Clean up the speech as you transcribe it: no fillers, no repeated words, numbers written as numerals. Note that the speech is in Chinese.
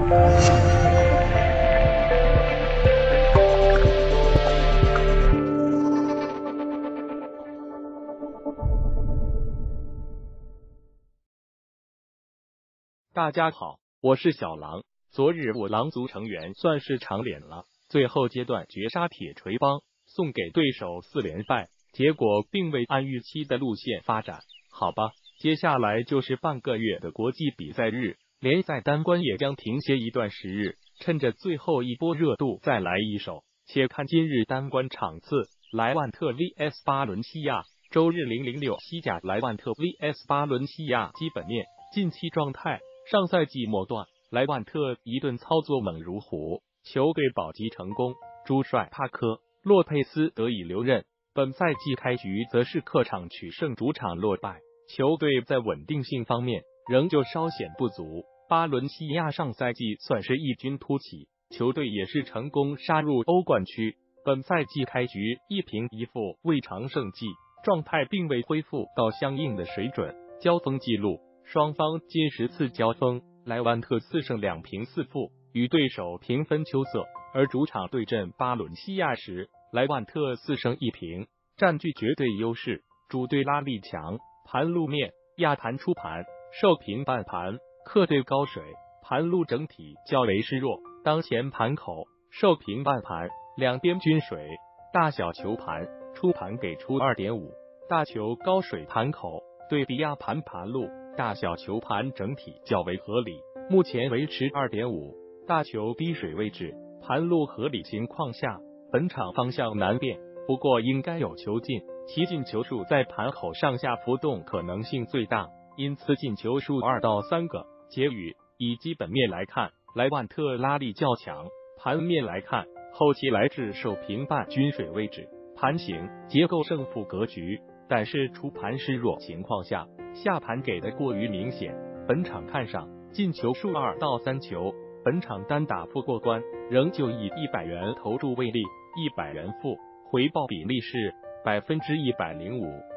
大家好，我是小狼。昨日我狼族成员算是长脸了，最后阶段绝杀铁锤帮，送给对手4连败，结果并未按预期的路线发展。好吧，接下来就是半个月的国际比赛日，联赛单关也将停歇一段时日，趁着最后一波热度再来一手。且看今日单关场次：莱万特 vs 巴伦西亚。周日006西甲莱万特 vs 巴伦西亚基本面、近期状态。上赛季末段，莱万特一顿操作猛如虎，球队保级成功，主帅帕科·洛佩斯得以留任。本赛季开局则是客场取胜，主场落败，球队在稳定性方面仍旧稍显不足。巴伦西亚上赛季算是异军突起，球队也是成功杀入欧冠区。本赛季开局1平1负，未尝胜绩，状态并未恢复到相应的水准。交锋记录。双方近10次交锋，莱万特4胜2平4负，与对手平分秋色。而主场对阵巴伦西亚时，莱万特4胜1平，占据绝对优势。主队拉力强，盘路面压盘出盘，受平半盘，客队高水，盘路整体较为示弱。当前盘口受平半盘，两边均水，大小球盘出盘给出 2.5， 大球高水盘口对比压盘盘路。大小球盘整体较为合理，目前维持 2.5， 大球低水位置，盘路合理情况下，本场方向难变，不过应该有球进，其进球数在盘口上下浮动可能性最大，因此进球数2到3个。结语：以基本面来看，莱万特拉力较强；盘面来看，后期来至受平半均水位置，盘形结构胜负格局。但是出盘示弱情况下，下盘给的过于明显。本场看上进球数2到3球，本场单打不过关，仍旧以100元投注为例，100元付，回报比例是105%。